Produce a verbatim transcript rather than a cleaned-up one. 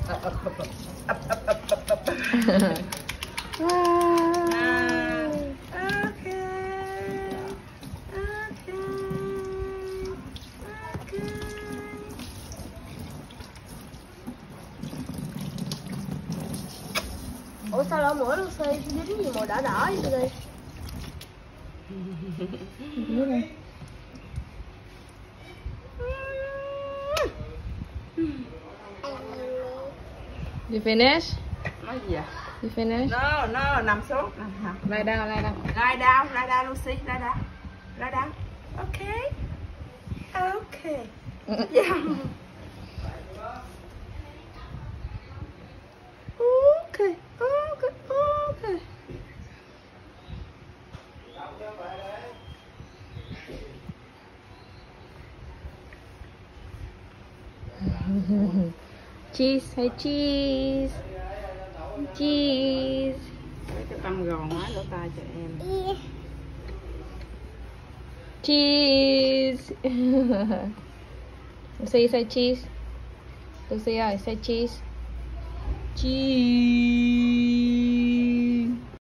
Ủa sao lỗ mũi Lucy dính gì màu đỏ đỏ vậy đi? You finish? Nói gì à? You finish? No, no, nằm xuống. Nằm, nằm. Lie down, lie down. Lie down, lie down, Lucy, lie down. Lie down. Okay. Okay. Yeah. Okay, okay, okay. Cheese, hay cheese. Cheese. Cái băng gòn quá lỗ tai cho em. Cheese. Lucy, say cheese. Lucy ơi, say cheese. Cheese.